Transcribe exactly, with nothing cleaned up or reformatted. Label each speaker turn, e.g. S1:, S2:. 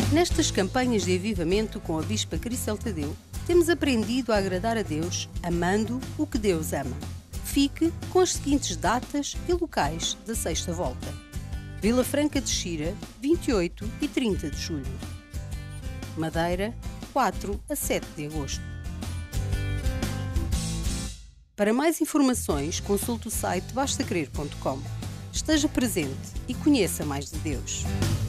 S1: Nestas campanhas de avivamento com a Bispa Crisel Tadeu, temos aprendido a agradar a Deus amando o que Deus ama. Fique com as seguintes datas e locais da sexta volta: Vila Franca de Xira, vinte e oito e trinta de julho. Madeira, quatro a sete de agosto. Para mais informações, consulte o site basta crer ponto com. Esteja presente e conheça mais de Deus.